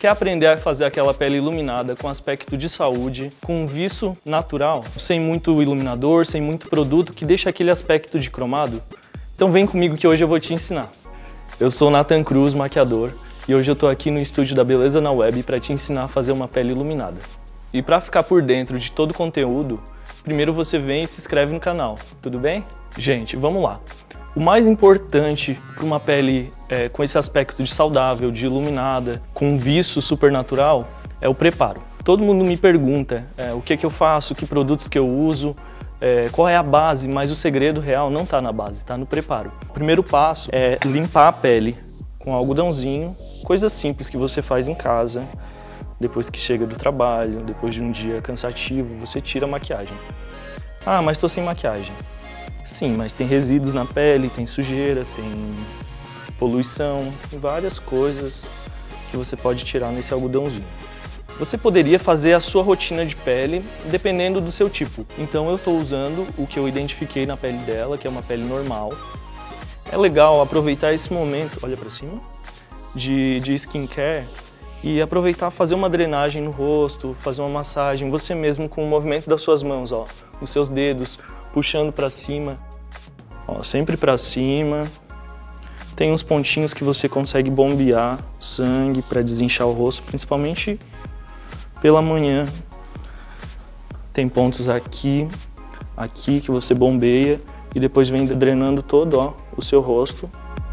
Quer aprender a fazer aquela pele iluminada com aspecto de saúde, com um viço natural, sem muito iluminador, sem muito produto, que deixa aquele aspecto de cromado? Então vem comigo que hoje eu vou te ensinar. Eu sou o Nathan Cruz, maquiador, e hoje eu tô aqui no estúdio da Beleza na Web para te ensinar a fazer uma pele iluminada. E para ficar por dentro de todo o conteúdo, primeiro você vem e se inscreve no canal, tudo bem? Gente, vamos lá. O mais importante para uma pele com esse aspecto de saudável, de iluminada, com um viço supernatural, é o preparo. Todo mundo me pergunta o que eu faço, que produtos que eu uso, qual é a base, mas o segredo real não está na base, está no preparo. O primeiro passo é limpar a pele com algodãozinho, coisas simples que você faz em casa, depois que chega do trabalho, depois de um dia cansativo, você tira a maquiagem. Ah, mas estou sem maquiagem. Sim, mas tem resíduos na pele, tem sujeira, tem poluição, várias coisas que você pode tirar nesse algodãozinho. Você poderia fazer a sua rotina de pele dependendo do seu tipo. Então eu estou usando o que eu identifiquei na pele dela, que é uma pele normal. É legal aproveitar esse momento, olha para cima, de skincare e aproveitar fazer uma drenagem no rosto, fazer uma massagem, você mesmo com o movimento das suas mãos, ó, dos seus dedos, puxando para cima, ó, sempre para cima. Tem uns pontinhos que você consegue bombear sangue para desinchar o rosto, principalmente pela manhã. Tem pontos aqui, aqui que você bombeia e depois vem drenando todo, ó, o seu rosto,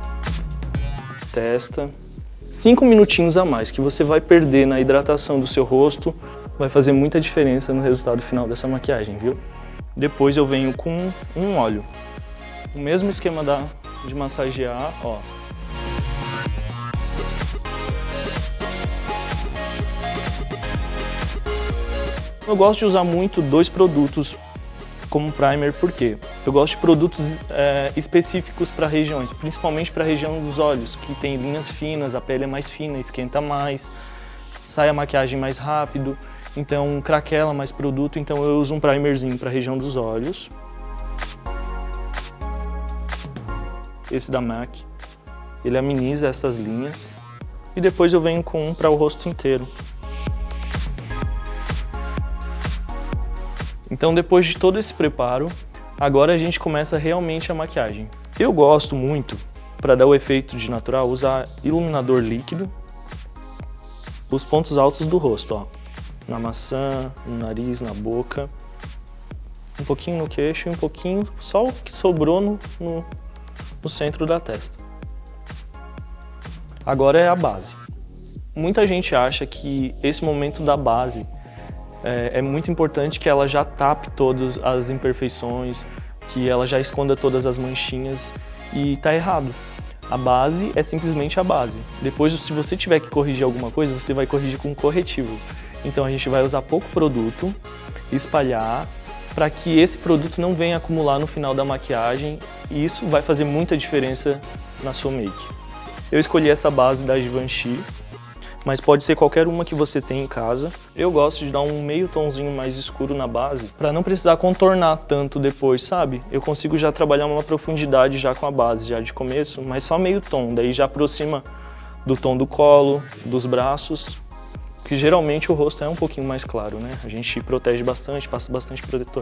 testa. 5 minutinhos a mais que você vai perder na hidratação do seu rosto vai fazer muita diferença no resultado final dessa maquiagem, viu? Depois eu venho com um óleo. O mesmo esquema de massagear, ó. Eu gosto de usar muito dois produtos como primer, porque eu gosto de produtos específicos para regiões, principalmente para a região dos olhos, que tem linhas finas, a pele é mais fina, esquenta mais, sai a maquiagem mais rápido. Então, craquela mais produto, então eu uso um primerzinho para a região dos olhos. Esse da MAC, ele ameniza essas linhas. E depois eu venho com um para o rosto inteiro. Então, depois de todo esse preparo, agora a gente começa realmente a maquiagem. Eu gosto muito, para dar o efeito de natural, usar iluminador líquido, os pontos altos do rosto, ó. Na maçã, no nariz, na boca, um pouquinho no queixo e um pouquinho só o que sobrou no centro da testa. Agora é a base. Muita gente acha que esse momento da base é muito importante, que ela já tape todas as imperfeições, que ela já esconda todas as manchinhas, e tá errado. A base é simplesmente a base. Depois, se você tiver que corrigir alguma coisa, você vai corrigir com corretivo. Então a gente vai usar pouco produto, espalhar, para que esse produto não venha acumular no final da maquiagem, e isso vai fazer muita diferença na sua make. Eu escolhi essa base da Givenchy, mas pode ser qualquer uma que você tem em casa. Eu gosto de dar um meio tonzinho mais escuro na base, para não precisar contornar tanto depois, sabe? Eu consigo já trabalhar uma profundidade já com a base, já de começo, mas só meio tom, daí já aproxima do tom do colo, dos braços, que geralmente o rosto é um pouquinho mais claro, né? A gente protege bastante, passa bastante protetor.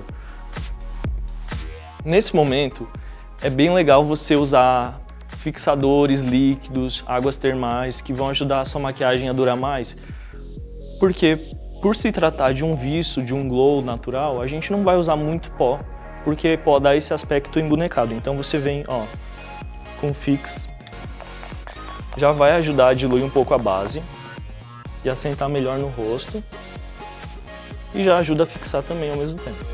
Nesse momento, é bem legal você usar fixadores líquidos, águas termais, que vão ajudar a sua maquiagem a durar mais. Porque, por se tratar de um viço, de um glow natural, a gente não vai usar muito pó, porque pó dá esse aspecto embonecado. Então você vem, ó, com fix, já vai ajudar a diluir um pouco a base e assentar melhor no rosto, e já ajuda a fixar também ao mesmo tempo.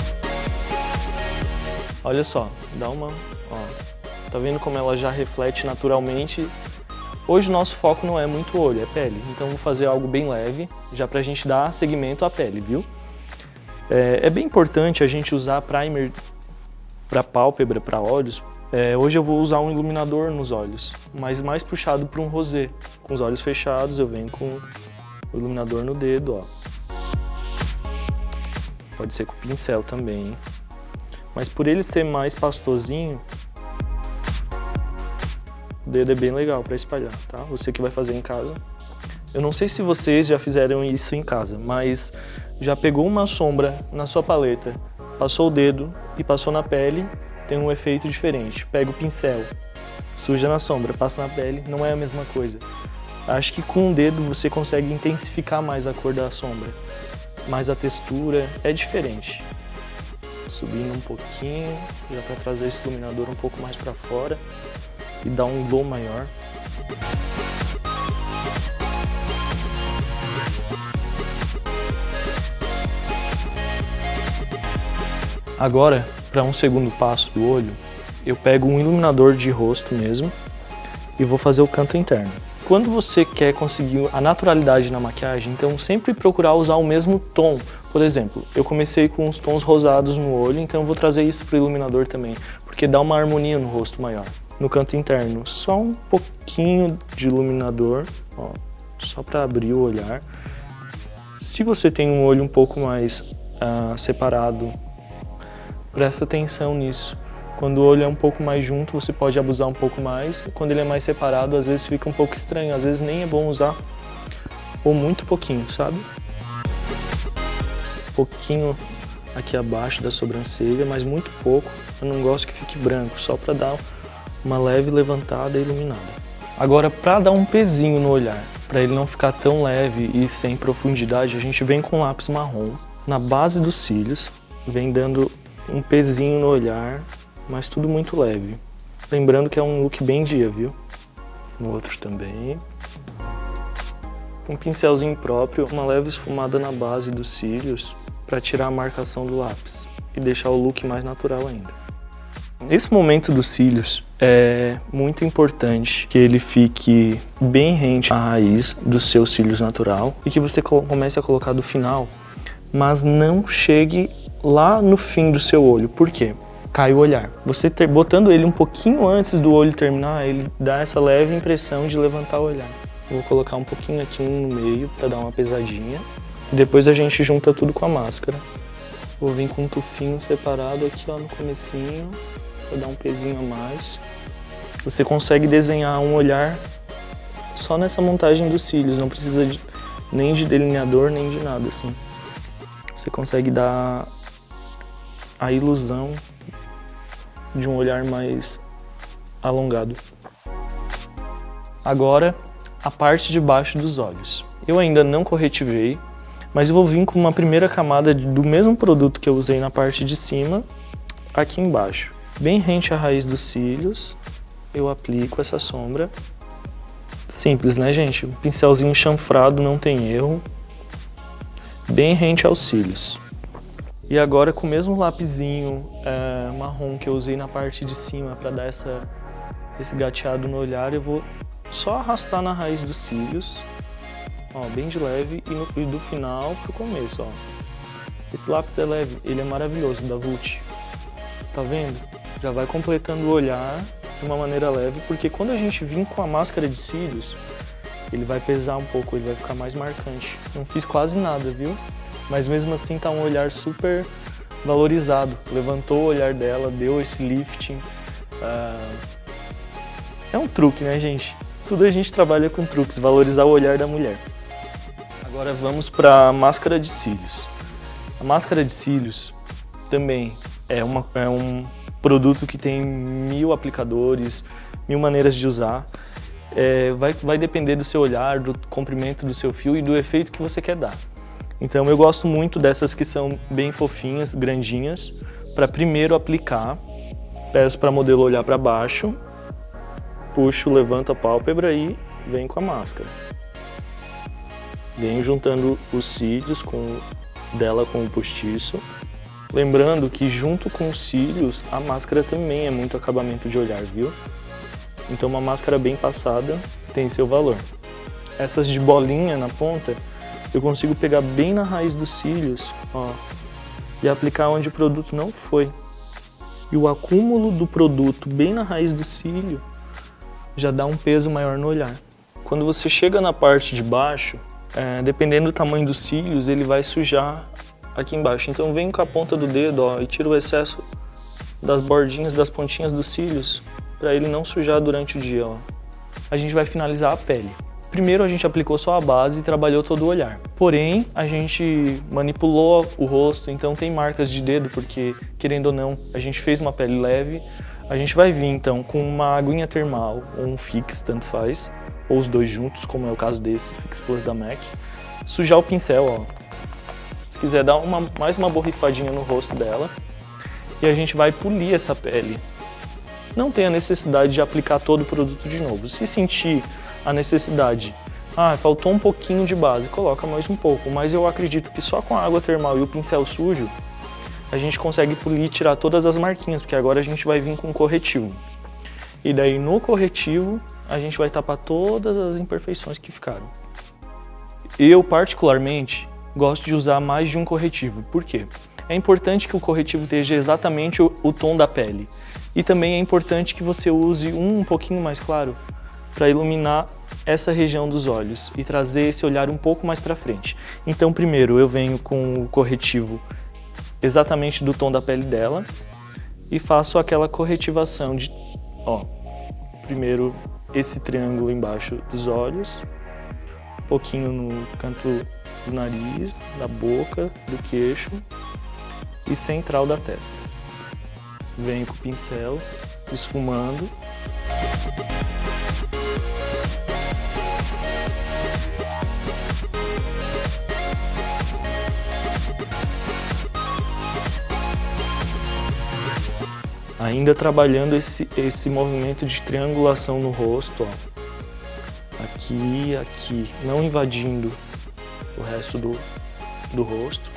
Olha só, dá uma, ó, tá vendo como ela já reflete naturalmente? Hoje o nosso foco não é muito o olho, é pele, então vou fazer algo bem leve, já pra gente dar segmento à pele, viu? É bem importante a gente usar primer pra pálpebra, pra olhos. Hoje eu vou usar um iluminador nos olhos, mas mais puxado para um rosé. Com os olhos fechados eu venho com o iluminador no dedo, ó. Pode ser com pincel também. Mas por ele ser mais pastosinho, o dedo é bem legal para espalhar, tá? Você que vai fazer em casa. Eu não sei se vocês já fizeram isso em casa, mas já pegou uma sombra na sua paleta, passou o dedo e passou na pele, tem um efeito diferente. Pega o pincel, suja na sombra, passa na pele, não é a mesma coisa. Acho que com o dedo você consegue intensificar mais a cor da sombra, mas a textura é diferente. Subindo um pouquinho, já para trazer esse iluminador um pouco mais para fora e dar um glow maior. Agora, para um segundo passo do olho, eu pego um iluminador de rosto mesmo e vou fazer o canto interno. Quando você quer conseguir a naturalidade na maquiagem, então sempre procurar usar o mesmo tom. Por exemplo, eu comecei com os tons rosados no olho, então eu vou trazer isso para o iluminador também, porque dá uma harmonia no rosto maior. No canto interno, só um pouquinho de iluminador, ó, só para abrir o olhar. Se você tem um olho um pouco mais separado, presta atenção nisso. Quando o olho é um pouco mais junto, você pode abusar um pouco mais. Quando ele é mais separado, às vezes fica um pouco estranho. Às vezes nem é bom usar, ou muito pouquinho, sabe? Pouquinho aqui abaixo da sobrancelha, mas muito pouco. Eu não gosto que fique branco, só para dar uma leve levantada e iluminada. Agora, para dar um pezinho no olhar, para ele não ficar tão leve e sem profundidade, a gente vem com lápis marrom na base dos cílios, vem dando um pezinho no olhar, mas tudo muito leve. Lembrando que é um look bem dia, viu? No outro também. Um pincelzinho próprio, uma leve esfumada na base dos cílios para tirar a marcação do lápis e deixar o look mais natural ainda. Nesse momento dos cílios, é muito importante que ele fique bem rente à raiz dos seus cílios natural e que você comece a colocar do final, mas não chegue lá no fim do seu olho. Por quê? Cai o olhar. Você botando ele um pouquinho antes do olho terminar, ele dá essa leve impressão de levantar o olhar. Vou colocar um pouquinho aqui no meio para dar uma pesadinha. Depois a gente junta tudo com a máscara. Vou vir com um tufinho separado aqui ó, no comecinho, para dar um pezinho a mais. Você consegue desenhar um olhar só nessa montagem dos cílios, não precisa nem de delineador, nem de nada assim. Você consegue dar a ilusão de um olhar mais alongado. Agora, a parte de baixo dos olhos. Eu ainda não corretivei, mas eu vou vir com uma primeira camada do mesmo produto que eu usei na parte de cima, aqui embaixo. Bem rente à raiz dos cílios, eu aplico essa sombra. Simples, né, gente? Um pincelzinho chanfrado, não tem erro. Bem rente aos cílios. E agora com o mesmo lapisinho marrom que eu usei na parte de cima para dar esse gateado no olhar, eu vou só arrastar na raiz dos cílios, ó, bem de leve, e do final pro começo, ó. Esse lápis é leve, ele é maravilhoso, da Vult. Tá vendo? Já vai completando o olhar de uma maneira leve, porque quando a gente vir com a máscara de cílios, ele vai pesar um pouco, ele vai ficar mais marcante. Não fiz quase nada, viu? Mas mesmo assim tá um olhar super valorizado. Levantou o olhar dela, deu esse lifting. É um truque, né, gente? Tudo a gente trabalha com truques, valorizar o olhar da mulher. Agora vamos para a máscara de cílios. A máscara de cílios também é um produto que tem 1000 aplicadores, 1000 maneiras de usar. Vai depender do seu olhar, do comprimento do seu fio e do efeito que você quer dar. Então eu gosto muito dessas que são bem fofinhas, grandinhas, para primeiro aplicar. Peço para a modelo olhar para baixo, puxo, levanto a pálpebra e venho com a máscara. Venho juntando os cílios dela com o postiço. Lembrando que junto com os cílios, a máscara também é muito acabamento de olhar, viu? Então uma máscara bem passada tem seu valor. Essas de bolinha na ponta, eu consigo pegar bem na raiz dos cílios, ó, e aplicar onde o produto não foi. E o acúmulo do produto bem na raiz do cílio já dá um peso maior no olhar. Quando você chega na parte de baixo, dependendo do tamanho dos cílios, ele vai sujar aqui embaixo. Então vem com a ponta do dedo, ó, e tira o excesso das bordinhas, das pontinhas dos cílios, para ele não sujar durante o dia, ó. A gente vai finalizar a pele. Primeiro a gente aplicou só a base e trabalhou todo o olhar. Porém, a gente manipulou o rosto, então tem marcas de dedo, porque, querendo ou não, a gente fez uma pele leve. A gente vai vir, então, com uma aguinha termal ou um Fix, tanto faz, ou os dois juntos, como é o caso desse Fix Plus da MAC. Sujar o pincel, ó. Se quiser dar mais uma borrifadinha no rosto dela. E a gente vai polir essa pele. Não tem a necessidade de aplicar todo o produto de novo. Se sentir a necessidade, faltou um pouquinho de base, coloca mais um pouco. Mas eu acredito que só com a água termal e o pincel sujo, a gente consegue polir e tirar todas as marquinhas, porque agora a gente vai vir com corretivo. E daí no corretivo, a gente vai tapar todas as imperfeições que ficaram. Eu, particularmente, gosto de usar mais de um corretivo. Por quê? É importante que o corretivo esteja exatamente o tom da pele. E também é importante que você use um pouquinho mais claro para iluminar essa região dos olhos e trazer esse olhar um pouco mais para frente. Então, primeiro eu venho com o corretivo exatamente do tom da pele dela e faço aquela corretivação de, primeiro esse triângulo embaixo dos olhos, um pouquinho no canto do nariz, da boca, do queixo e central da testa. Venho com o pincel, esfumando. Ainda trabalhando esse movimento de triangulação no rosto, ó. Aqui e aqui, não invadindo o resto do rosto.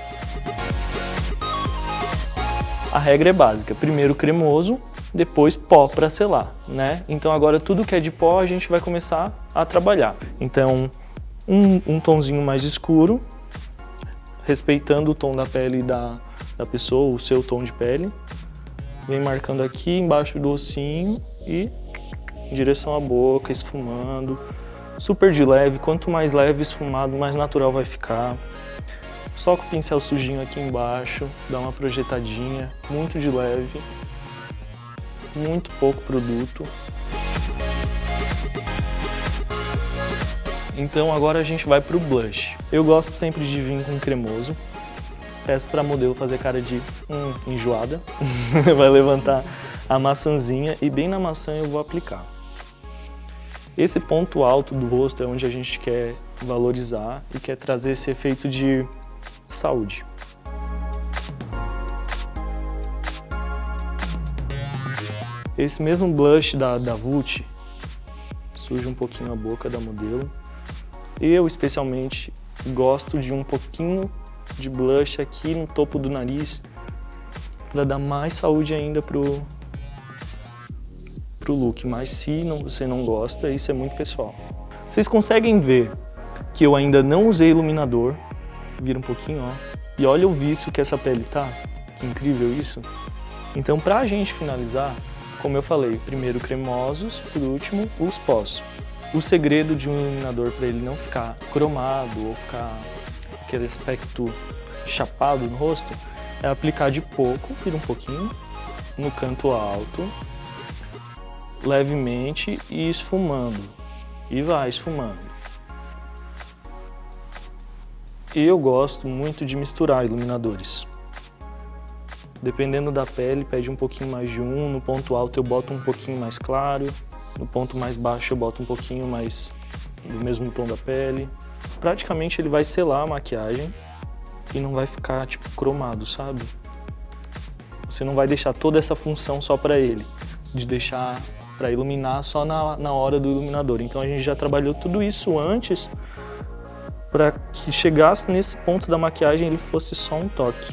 A regra é básica, primeiro cremoso, depois pó para selar, né? Então agora tudo que é de pó a gente vai começar a trabalhar. Então um tonzinho mais escuro, respeitando o tom da pele da pessoa, o seu tom de pele. Vem marcando aqui embaixo do ossinho e em direção à boca, esfumando. Super de leve, quanto mais leve esfumado, mais natural vai ficar. Só com o pincel sujinho aqui embaixo, dá uma projetadinha, muito de leve, muito pouco produto. Então agora a gente vai para o blush. Eu gosto sempre de vir com cremoso. Peço para a modelo fazer cara de enjoada. Vai levantar a maçãzinha e bem na maçã eu vou aplicar. Esse ponto alto do rosto é onde a gente quer valorizar e quer trazer esse efeito de saúde. Esse mesmo blush da Vult suja um pouquinho a boca da modelo. Eu, especialmente, gosto de um pouquinho de blush aqui no topo do nariz para dar mais saúde ainda pro look, mas se você não gosta, isso é muito pessoal. Vocês conseguem ver que eu ainda não usei iluminador, vira um pouquinho, ó, e olha o vício que essa pele tá, que incrível isso. Então pra gente finalizar, como eu falei, primeiro cremosos, por último os pós. O segredo de um iluminador para ele não ficar cromado ou ficar aquele aspecto chapado no rosto é aplicar de pouco, vira um pouquinho, no canto alto, levemente e esfumando. E vai esfumando. Eu gosto muito de misturar iluminadores. Dependendo da pele, pede um pouquinho mais de um, no ponto alto eu boto um pouquinho mais claro, no ponto mais baixo eu boto um pouquinho mais do mesmo tom da pele. Praticamente ele vai selar a maquiagem e não vai ficar tipo cromado, sabe? Você não vai deixar toda essa função só para ele, de deixar para iluminar só na hora do iluminador. Então a gente já trabalhou tudo isso antes para que chegasse nesse ponto da maquiagem ele fosse só um toque.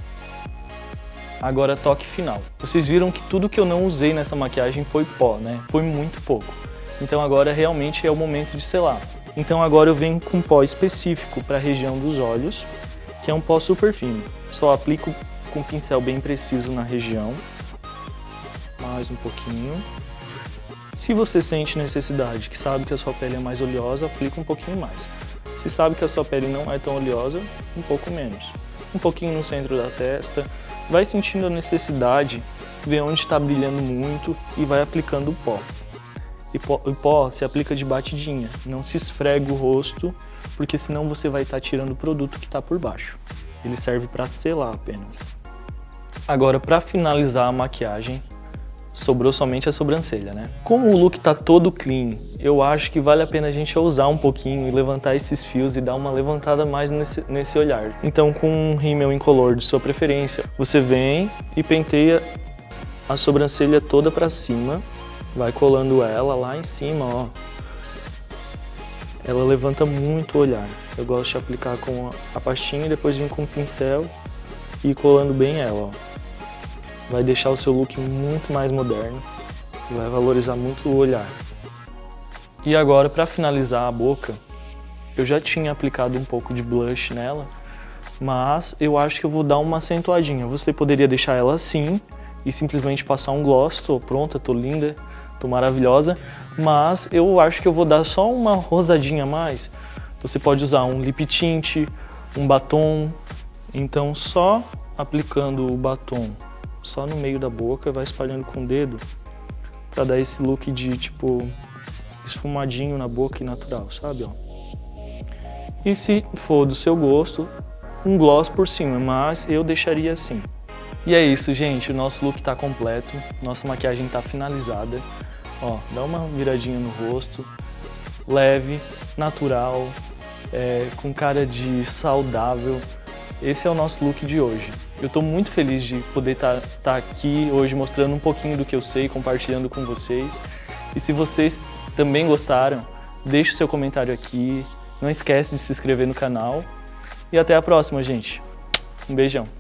Agora toque final. Vocês viram que tudo que eu não usei nessa maquiagem foi pó, né? Foi muito pouco. Então agora realmente é o momento de selar. Então agora eu venho com pó específico para a região dos olhos, que é um pó super fino. Só aplico com um pincel bem preciso na região. Mais um pouquinho. Se você sente necessidade, que sabe que a sua pele é mais oleosa, aplica um pouquinho mais. Se sabe que a sua pele não é tão oleosa, um pouco menos. Um pouquinho no centro da testa. Vai sentindo a necessidade, vê onde está brilhando muito e vai aplicando o pó. O pó se aplica de batidinha, não se esfrega o rosto, porque senão você vai estar tirando o produto que está por baixo. Ele serve para selar apenas. Agora, para finalizar a maquiagem, sobrou somente a sobrancelha, né? Como o look tá todo clean, eu acho que vale a pena a gente ousar um pouquinho e levantar esses fios e dar uma levantada mais nesse olhar. Então, com um rímel incolor de sua preferência, você vem e penteia a sobrancelha toda para cima, vai colando ela lá em cima, ó. Ela levanta muito o olhar. Eu gosto de aplicar com a pastinha e depois vir com o pincel e ir colando bem ela, ó. Vai deixar o seu look muito mais moderno e vai valorizar muito o olhar. E agora, para finalizar a boca, eu já tinha aplicado um pouco de blush nela, mas eu acho que eu vou dar uma acentuadinha. Você poderia deixar ela assim e simplesmente passar um gloss. Tô pronta, tô linda, tô maravilhosa, mas eu acho que eu vou dar só uma rosadinha a mais. Você pode usar um lip tint, um batom, então só aplicando o batom só no meio da boca, vai espalhando com o dedo para dar esse look de tipo esfumadinho na boca e natural, sabe? Ó. E se for do seu gosto, um gloss por cima, mas eu deixaria assim. E é isso, gente, o nosso look tá completo, nossa maquiagem tá finalizada. Ó, dá uma viradinha no rosto, leve, natural, com cara de saudável. Esse é o nosso look de hoje. Eu estou muito feliz de poder estar aqui hoje mostrando um pouquinho do que eu sei, compartilhando com vocês. E se vocês também gostaram, deixe o seu comentário aqui. Não esquece de se inscrever no canal. E até a próxima, gente. Um beijão.